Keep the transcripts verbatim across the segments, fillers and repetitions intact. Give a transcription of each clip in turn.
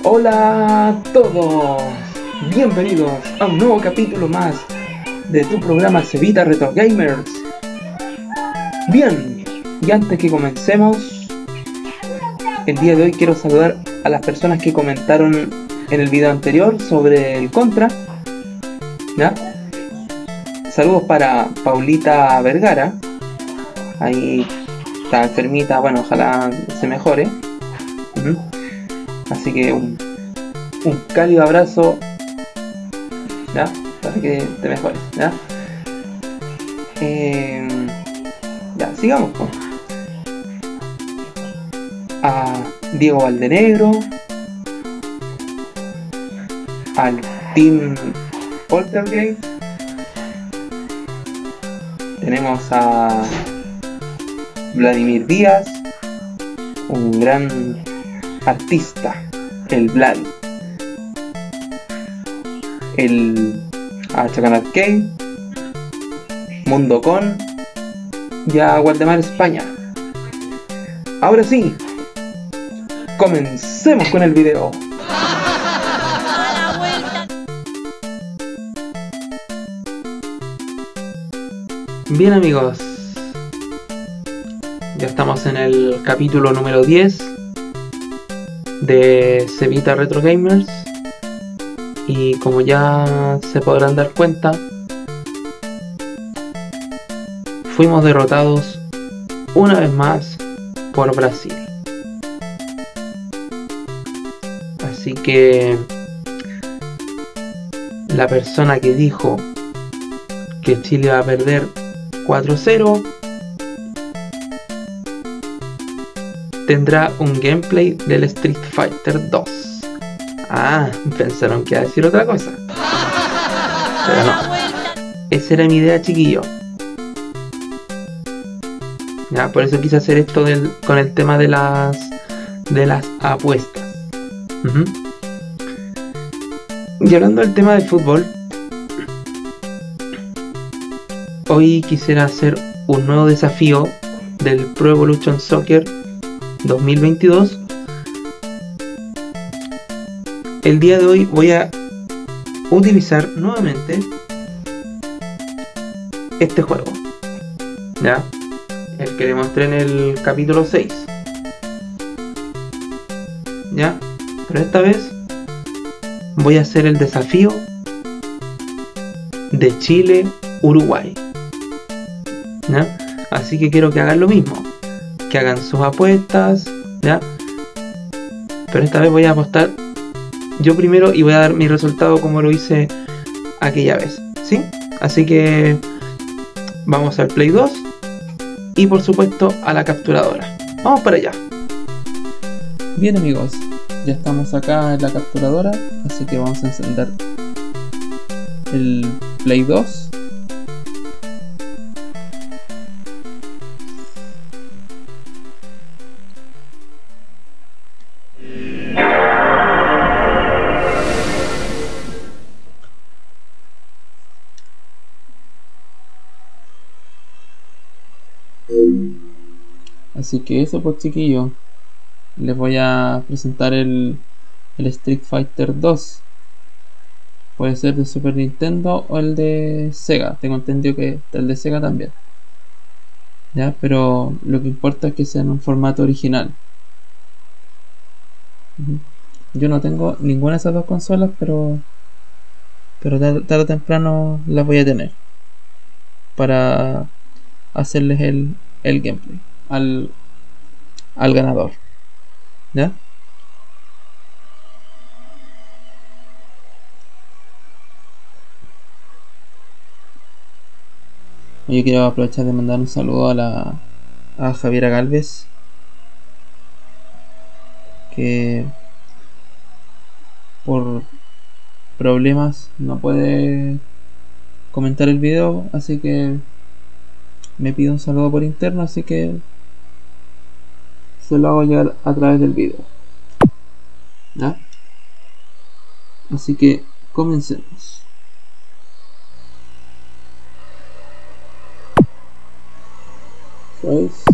Hola a todos, bienvenidos a un nuevo capítulo más de tu programa Cevita Retro Gamers. Bien, y antes que comencemos, el día de hoy quiero saludar a las personas que comentaron en el video anterior sobre el Contra, ¿ya? Saludos para Paulita Vergara, ahí está enfermita, bueno, ojalá se mejore. Uh-huh. Así que un, un cálido abrazo, ¿ya? Para que te mejores, ¿ya? Eh, ya, sigamos, pues. A Diego Valdenegro, al Team Poltergeist, tenemos a Vladimir Díaz, un gran artista, el Vlad, el a Chacan Arcade, Mundo Con y a Waldemar España. Ahora sí, comencemos con el video. Bien, amigos, ya estamos en el capítulo número diez de Cevita Retro Gamers, y como ya se podrán dar cuenta, fuimos derrotados una vez más por Brasil. Así que la persona que dijo que Chile va a perder cuatro cero tendrá un gameplay del Street Fighter dos. Ah, pensaron que iba a decir otra cosa, pero no, esa era mi idea, chiquillo. Ya, por eso quise hacer esto del, con el tema de las de las apuestas. Uh-huh. Y hablando del tema del fútbol, hoy quisiera hacer un nuevo desafío del Pro Evolution Soccer dos mil veintidós. El día de hoy voy a utilizar nuevamente este juego, ¿ya? El que le mostré en el capítulo seis, ¿ya? Pero esta vez voy a hacer el desafío de Chile-Uruguay, ¿ya? Así que quiero que hagan lo mismo, que hagan sus apuestas, ¿ya? Pero esta vez voy a apostar yo primero y voy a dar mi resultado como lo hice aquella vez, ¿sí? Así que vamos al Play dos y por supuesto a la capturadora. Vamos para allá. Bien, amigos, ya estamos acá en la capturadora, así que vamos a encender el Play dos. Así que eso, pues, chiquillos, les voy a presentar el, el Street Fighter dos. Puede ser de Super Nintendo o el de Sega. Tengo entendido que está el de Sega también, ya, pero lo que importa es que sea en un formato original. Yo no tengo ninguna de esas dos consolas, pero pero tarde o temprano las voy a tener para hacerles el, el gameplay al, al ganador, ¿ya? Yo quiero aprovechar de mandar un saludo a la a Javiera Galvez, que por problemas no puede comentar el video, así que me pide un saludo por interno, así que se lo hago llegar a través del video, ¿ya? Así que comencemos. Pues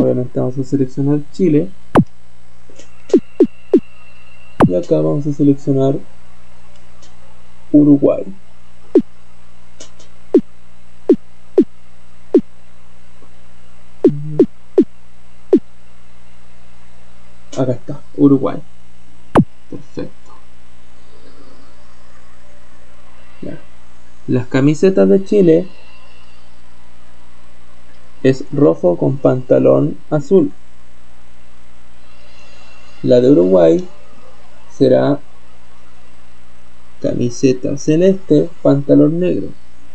Obviamente vamos a seleccionar Chile. Y acá vamos a seleccionar Uruguay. Acá está, Uruguay. Perfecto. Ya. Las camisetas de Chile es rojo con pantalón azul. La de Uruguay será camiseta celeste, pantalón negro.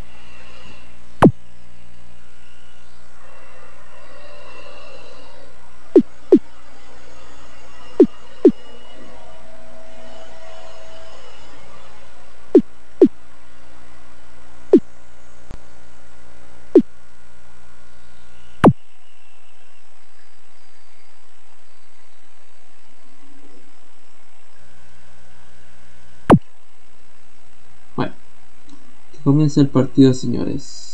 Bueno, que comience el partido, señores.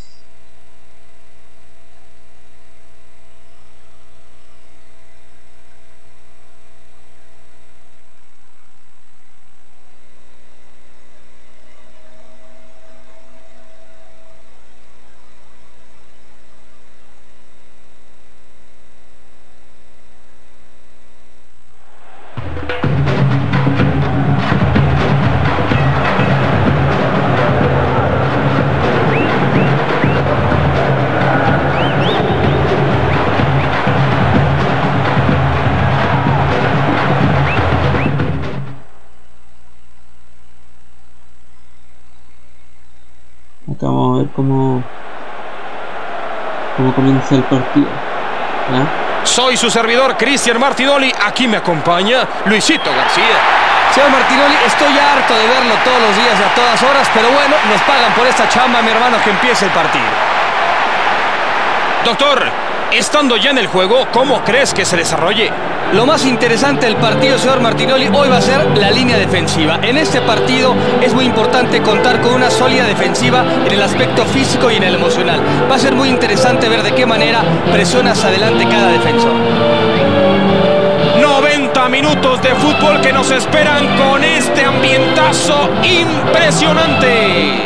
Acá vamos a ver cómo, cómo comienza el partido. ¿Ah? Soy su servidor, Cristian Martinoli. Aquí me acompaña Luisito García. Señor Martinoli, estoy harto de verlo todos los días y a todas horas, pero bueno, nos pagan por esta chamba, mi hermano, que empiece el partido. Doctor, estando ya en el juego, ¿cómo crees que se desarrolle? Lo más interesante del partido, señor Martinoli, hoy va a ser la línea defensiva. En este partido es muy importante contar con una sólida defensiva en el aspecto físico y en el emocional. Va a ser muy interesante ver de qué manera presionas adelante cada defensor. noventa minutos de fútbol que nos esperan con este ambientazo impresionante.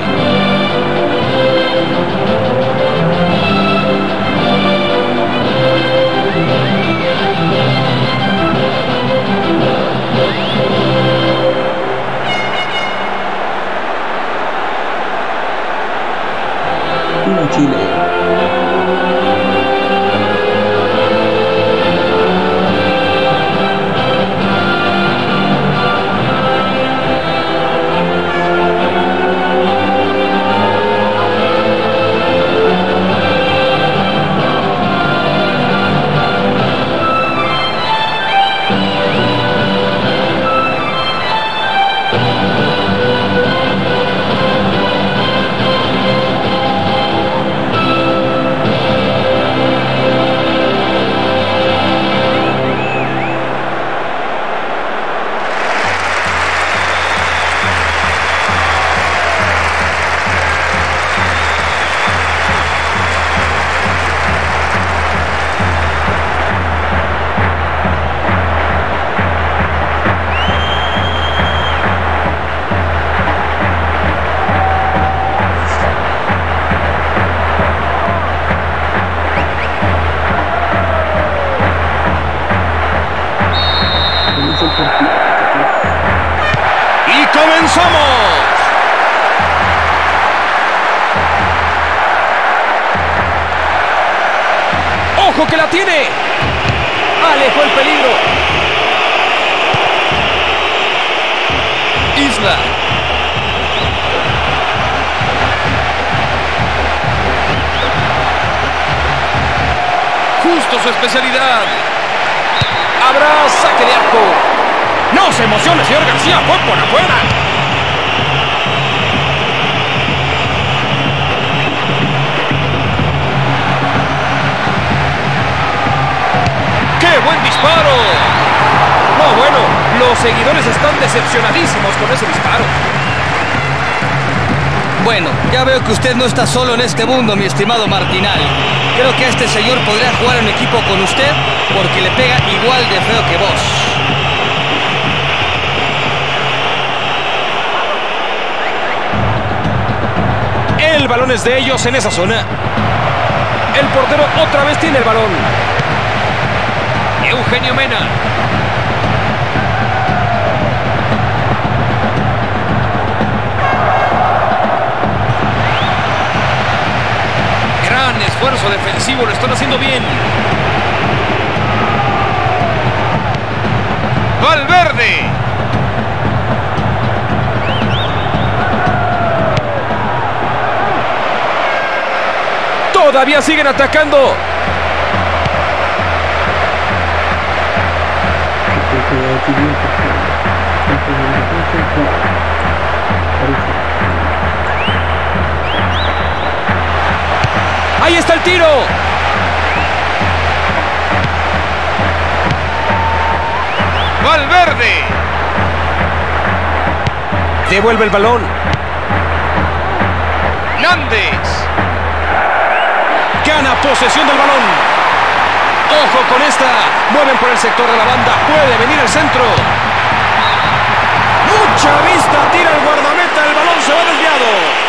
Chile. Y comenzamos. ¡Ojo que la tiene! Alejó el peligro. Isla. Justo su especialidad. Habrá saque de arco. ¡No se emocione, señor García! ¡Fue por afuera! ¡Qué buen disparo! No, bueno, los seguidores están decepcionadísimos con ese disparo. Bueno, ya veo que usted no está solo en este mundo, mi estimado Martinelli. Creo que este señor podría jugar en equipo con usted porque le pega igual de feo que vos. El balón es de ellos en esa zona. El portero otra vez tiene el balón. Eugenio Mena. Gran esfuerzo defensivo, lo están haciendo bien. Valverde. Todavía siguen atacando. Ahí está el tiro. Valverde. Devuelve el balón. Nández. Gana posesión del balón. Ojo con esta. Mueven por el sector de la banda. Puede venir el centro. Mucha vista. Tira el guardameta. El balón se va desviado.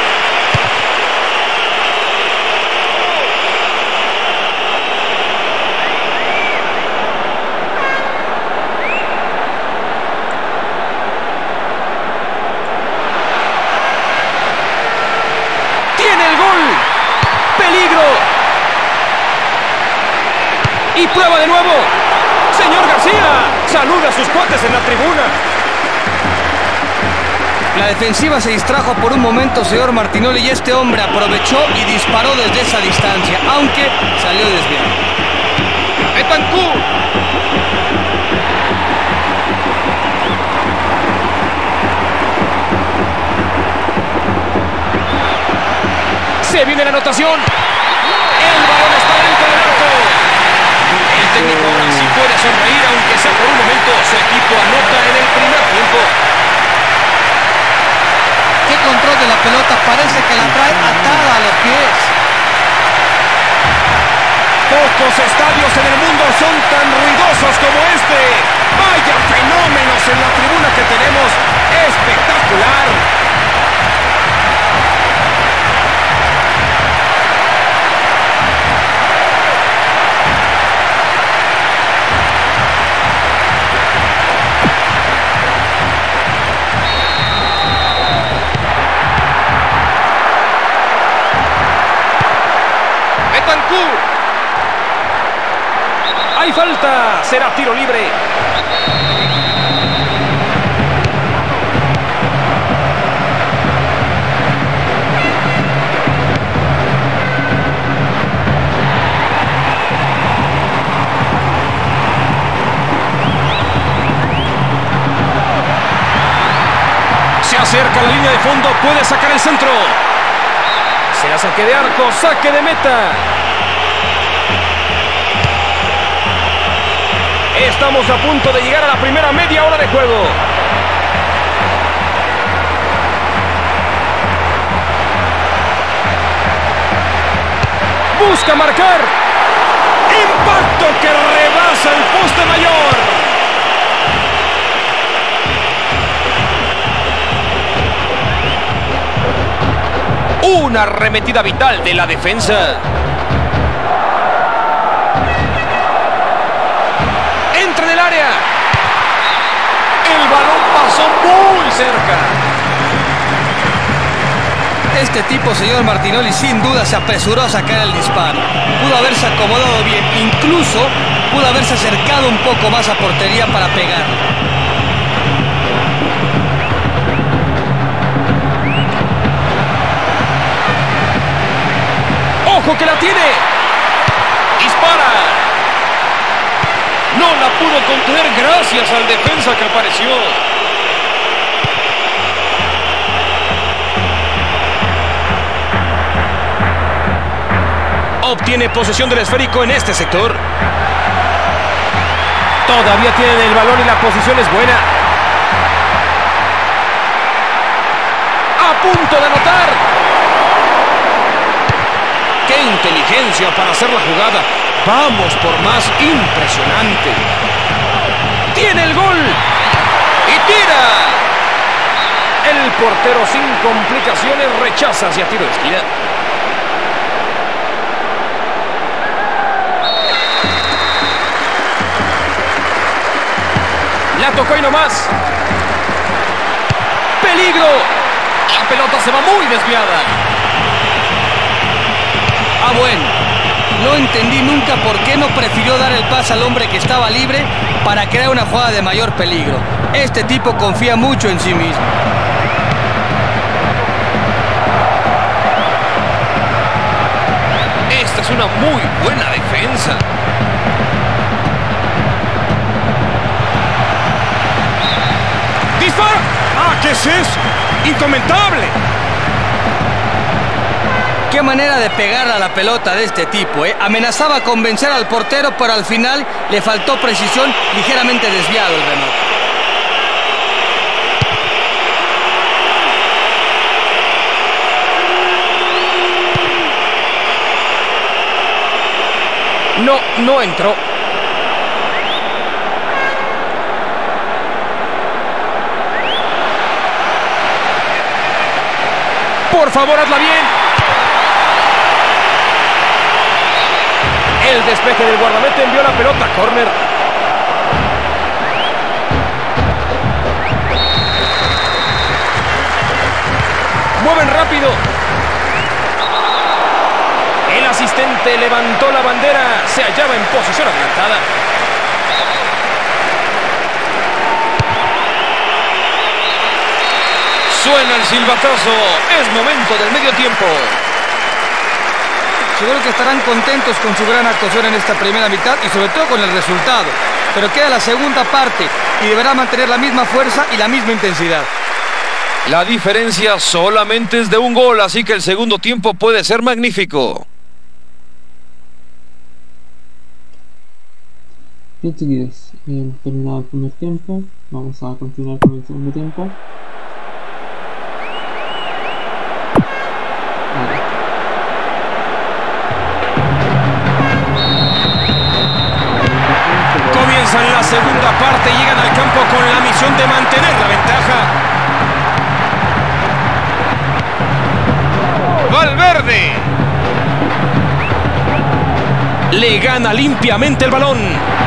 Y prueba de nuevo. Señor García, saluda a sus cuates en la tribuna. La defensiva se distrajo por un momento, señor Martinelli, y este hombre aprovechó y disparó desde esa distancia, aunque salió desviado. Bentancur. Se viene la anotación. El balón está dentro del arco. El técnico ahora sí puede sonreír, aunque sea por un momento. Su equipo anota en el primer tiempo. Qué control de la pelota, parece que la trae atada a los pies. Pocos estadios en el mundo son tan ruidosos como este. Vaya fenómenos en la tribuna que tenemos. Espectacular. Hay falta, será tiro libre. Se acerca a la línea de fondo, puede sacar el centro. Será saque de arco, saque de meta. Estamos a punto de llegar a la primera media hora de juego. Busca marcar. Impacto que rebasa el poste mayor. Una arremetida vital de la defensa. Entra en el área. El balón pasó muy cerca. Este tipo, señor Martinelli, sin duda se apresuró a sacar el disparo. Pudo haberse acomodado bien, incluso pudo haberse acercado un poco más a portería para pegar. ¡Ojo que la tiene! ¡Dispara! No la pudo contener gracias al defensa que apareció. Obtiene posesión del esférico en este sector. Todavía tienen el balón y la posición es buena. A punto de anotar. distancia para hacer la jugada. Vamos por más. Impresionante. Tiene el gol. Y tira. El portero sin complicaciones rechaza hacia tiro de esquina. La tocó y no más. ¡Peligro! La pelota se va muy desviada. Ah, bueno. No entendí nunca por qué no prefirió dar el pase al hombre que estaba libre para crear una jugada de mayor peligro. Este tipo confía mucho en sí mismo. Esta es una muy buena defensa. ¡Dispara! ¡Ah, qué es eso! ¡Incomentable! Qué manera de pegar a la pelota de este tipo, ¿eh? Amenazaba con vencer al portero, pero al final le faltó precisión, ligeramente desviado el remate. No, no entró. Por favor, hazla bien. El despeje del guardameta envió la pelota a córner. Mueven rápido. El asistente levantó la bandera. Se hallaba en posición adelantada. Suena el silbatazo. Es momento del medio tiempo. Seguro que estarán contentos con su gran actuación en esta primera mitad y sobre todo con el resultado. Pero queda la segunda parte y deberá mantener la misma fuerza y la misma intensidad. La diferencia solamente es de un gol, así que el segundo tiempo puede ser magnífico. Bien, chiquillos, eh, terminado el primer tiempo. Vamos a continuar con el segundo tiempo. Comienzan la segunda parte y llegan al campo con la misión de mantener la ventaja. Valverde. Le gana limpiamente el balón.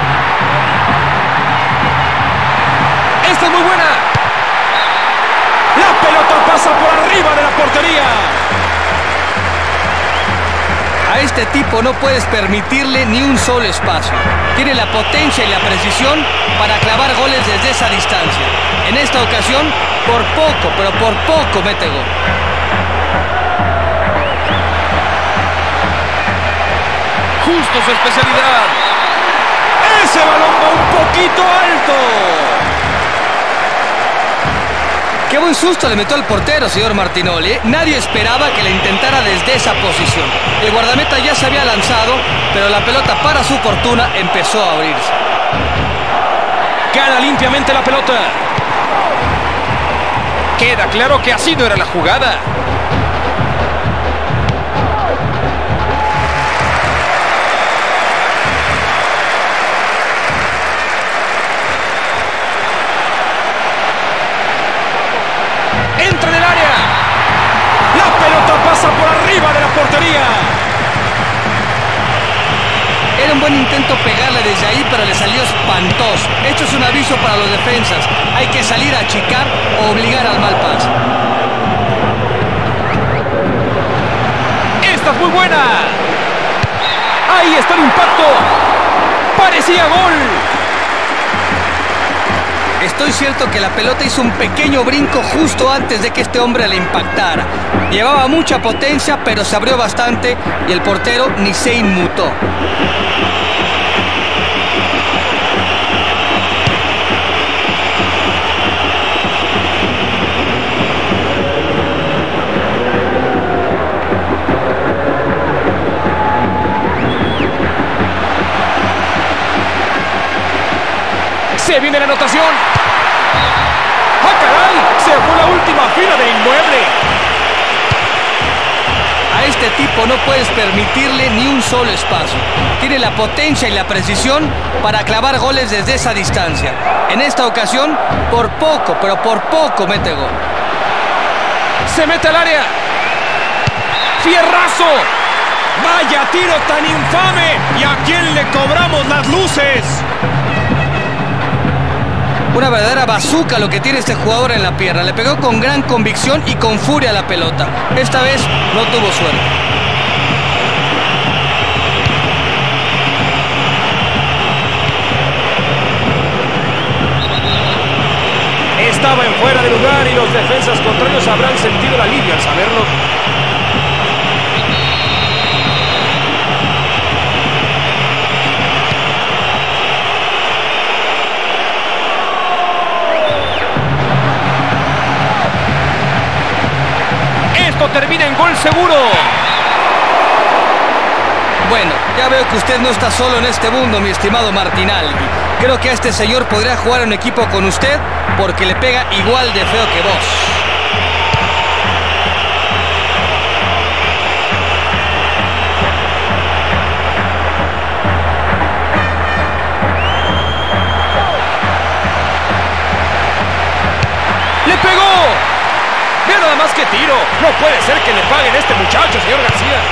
Esta es muy buena. La pelota pasa por arriba de la portería. A este tipo no puedes permitirle ni un solo espacio. Tiene la potencia y la precisión para clavar goles desde esa distancia. En esta ocasión, por poco, pero por poco mete gol. Justo su especialidad. Ese balón va un poquito alto. Qué buen susto le metió al portero, señor Martinoli, ¿eh? Nadie esperaba que le intentara desde esa posición. El guardameta ya se había lanzado, pero la pelota, para su fortuna, empezó a abrirse. Gana limpiamente la pelota. Queda claro que así no era la jugada. Entra en el área. La pelota pasa por arriba de la portería. Era un buen intento pegarle desde ahí, pero le salió espantoso. Esto es un aviso para los defensas. Hay que salir a achicar o obligar al mal pase. Esta es muy buena. Ahí está el impacto. Parecía gol. Estoy cierto que la pelota hizo un pequeño brinco justo antes de que este hombre la impactara. Llevaba mucha potencia, pero se abrió bastante y el portero ni se inmutó. Se viene la anotación. ¡Ah, caray! Se fue la última fila del inmueble. A este este tipo no puedes permitirle ni un solo espacio. Tiene la potencia y la precisión para clavar goles desde esa distancia. En esta ocasión, por poco, pero por poco mete gol. Se mete al área. ¡Fierrazo! ¡Vaya tiro tan infame! ¿Y a quién le cobramos las luces? Una verdadera bazooka lo que tiene este jugador en la pierna. Le pegó con gran convicción y con furia a la pelota. Esta vez no tuvo suerte. Estaba en fuera de lugar y los defensas contrarios habrán sentido el alivio al saberlo. Esto termina en gol seguro. Bueno, ya veo que usted no está solo en este mundo, mi estimado Martinaldi. Creo que a este señor podría jugar en un equipo con usted porque le pega igual de feo que vos. ¡Le pegó! ¡Mira nada más que tiro! No puede ser que le paguen a este muchacho, señor García.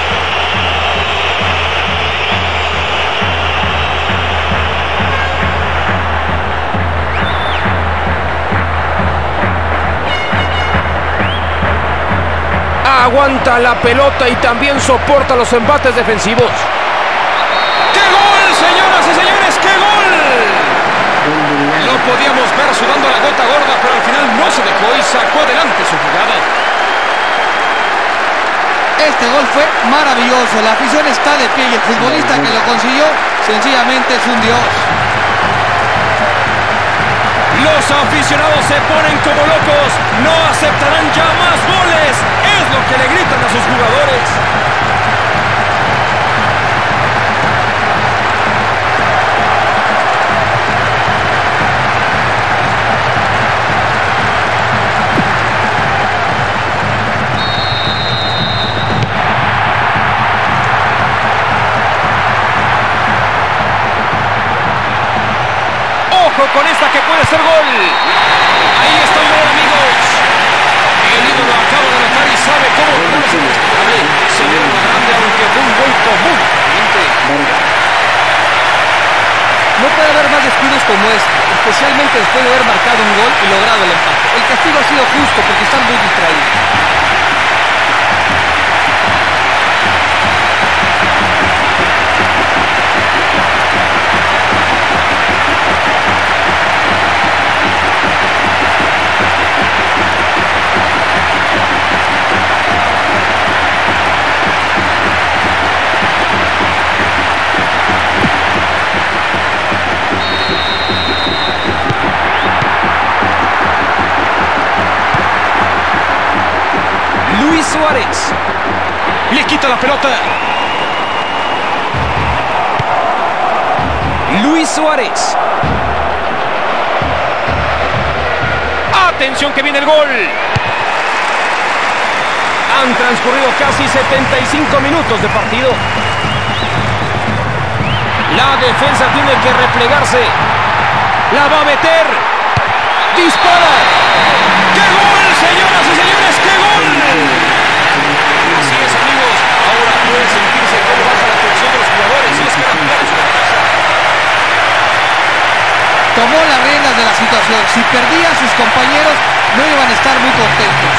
Aguanta la pelota y también soporta los embates defensivos. ¡Qué gol, señoras y señores! ¡Qué gol! Lo podíamos ver sudando la gota gorda, pero al final no se dejó y sacó adelante su jugada. Este gol fue maravilloso. La afición está de pie y el futbolista que lo consiguió sencillamente es un dios. Los aficionados se ponen como locos. No aceptarán ya más goles. Es lo que le gritan a sus jugadores. Con esta que puede ser gol. Ahí está el gol, amigos. El ídolo acaba de anotar y sabe cómo puede ser responsable. Se dio una grande, aunque fue un gol común. No puede haber más descuidos como este, especialmente después de haber marcado un gol y logrado el empate. El castigo ha sido justo porque están muy distraídos. Suárez le quita la pelota. Luis Suárez. Atención que viene el gol. Han transcurrido casi setenta y cinco minutos de partido. La defensa tiene que replegarse. La va a meter. Dispara. ¡Qué gol, señoras y señores! ¡Qué gol! Así es, amigos. Ahora puede sentirse cómo baja la tensión de los jugadores y es que la pierde su defensa. Tomó las riendas de la situación. Si perdía a sus compañeros, no iban a estar muy contentos.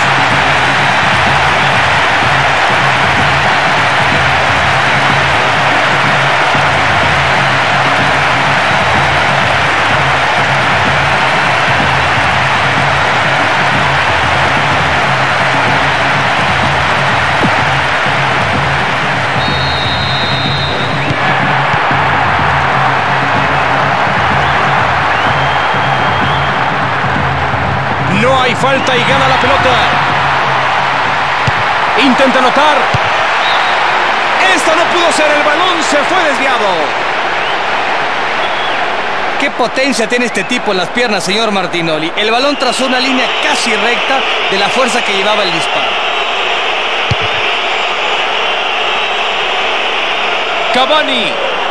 No hay falta y gana la pelota. Intenta anotar. Esta no pudo ser, el balón se fue desviado. Qué potencia tiene este tipo en las piernas, señor Martinoli. El balón trazó una línea casi recta de la fuerza que llevaba el disparo. Cavani.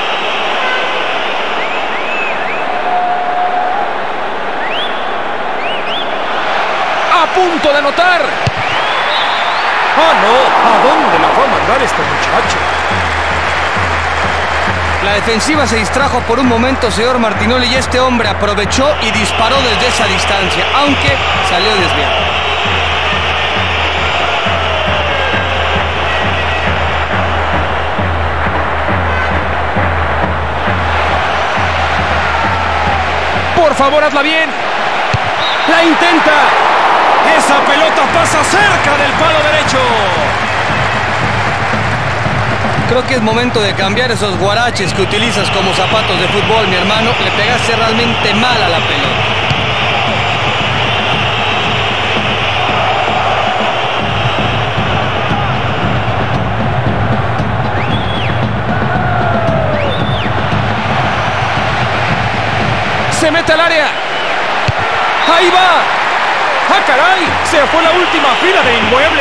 A punto de anotar. ¡Ah, no! ¿A dónde la va a mandar este muchacho? La defensiva se distrajo por un momento, señor Martinoli, y este hombre aprovechó y disparó desde esa distancia, aunque salió desviado. Por favor, hazla bien. La intenta. Esa pelota pasa cerca del palo derecho. Creo que es momento de cambiar esos guaraches que utilizas como zapatos de fútbol, mi hermano. Le pegaste realmente mal a la pelota. Se mete al área. Ahí va. ¡Ah, caray! Se fue la última fila de inmueble.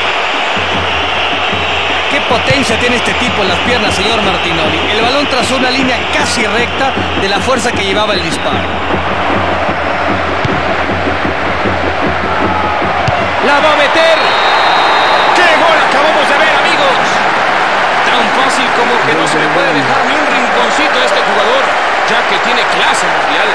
¡Qué potencia tiene este tipo en las piernas, señor Martinoli! El balón trazó una línea casi recta de la fuerza que llevaba el disparo. ¡La va a meter! ¡Qué gol acabamos de ver, amigos! Tan fácil como que no se le puede dejar ni un rinconcito a este jugador, ya que tiene clase mundial.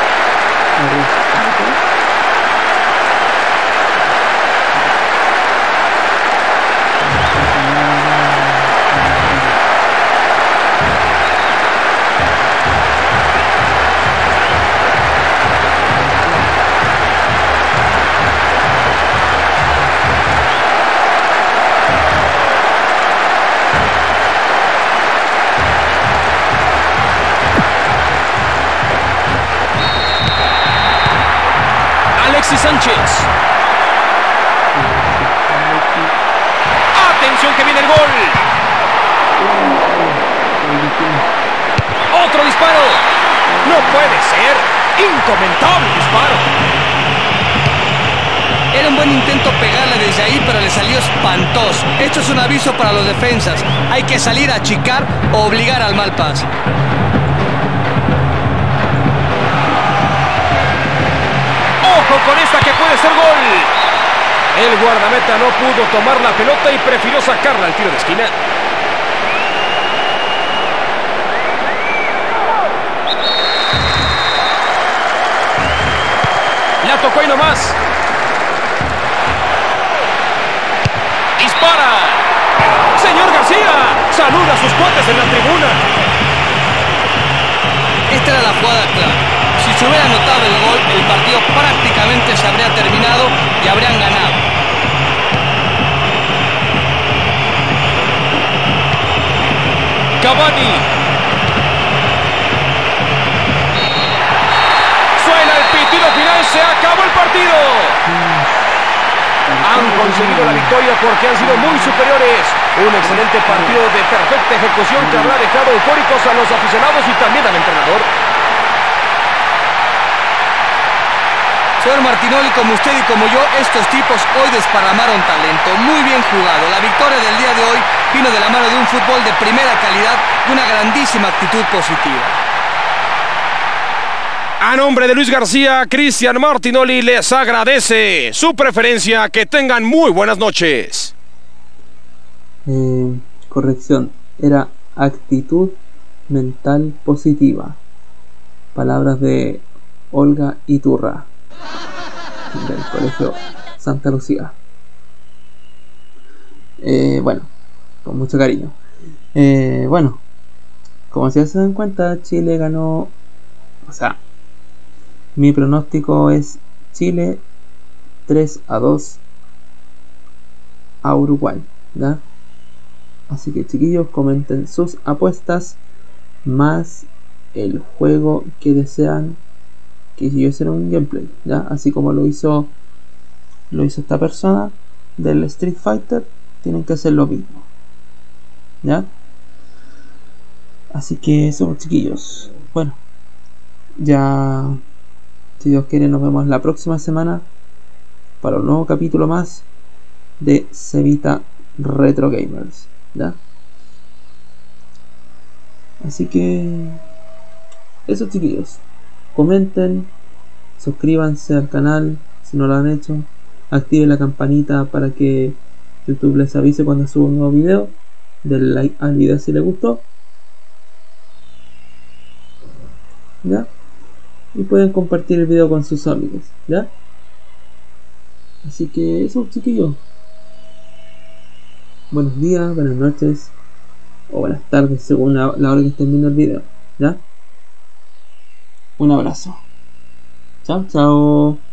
Alexis Sánchez. Atención que viene el gol. Otro disparo. No puede ser. Incomentable disparo. Era un buen intento pegarle desde ahí, pero le salió espantoso. Esto es un aviso para los defensas. Hay que salir a achicar o obligar al mal pase. ¡Ojo con esta que puede ser gol! El guardameta no pudo tomar la pelota y prefirió sacarla al tiro de esquina. La tocó ahí nomás. ¡Dispara! ¡Señor García! ¡Saluda a sus cuates en la tribuna! Esta era la jugada clara. Si se hubiera anotado el gol, el partido prácticamente se habría terminado y habrían ganado. Cavani. Suena el pitido final, se acabó el partido. Han conseguido la victoria porque han sido muy superiores. Un excelente partido de perfecta ejecución que habrá dejado eufóricos a los aficionados y también al entrenador. Señor Martinoli, como usted y como yo, estos tipos hoy desparramaron talento. Muy bien jugado. La victoria del día de hoy vino de la mano de un fútbol de primera calidad y una grandísima actitud positiva. A nombre de Luis García, Cristian Martinoli les agradece su preferencia. Que tengan muy buenas noches. Eh, corrección, era actitud mental positiva. Palabras de Olga Iturra, del Colegio Santa Lucía. Eh, bueno, con mucho cariño. Eh, bueno, como si se dan cuenta, Chile ganó. O sea, mi pronóstico es Chile tres a dos a Uruguay, ¿ya? Así que, chiquillos, comenten sus apuestas más el juego que desean que yo hiciera un gameplay, ¿ya? Así como lo hizo lo hizo esta persona del Street Fighter, tienen que hacer lo mismo, ¿ya? Así que eso, chiquillos. Bueno, ya, si Dios quiere, nos vemos la próxima semana para un nuevo capítulo más de Cevita Retro Gamers, ¿ya? Así que eso, chiquillos, comenten, suscríbanse al canal si no lo han hecho, activen la campanita para que YouTube les avise cuando suba un nuevo video, denle like al video si les gustó, ¿ya? Y pueden compartir el video con sus amigos, ¿ya? Así que eso, chiquillos, buenos días, buenas noches o buenas tardes según la, la hora que estén viendo el video, ¿ya? Un abrazo. Chao, chao.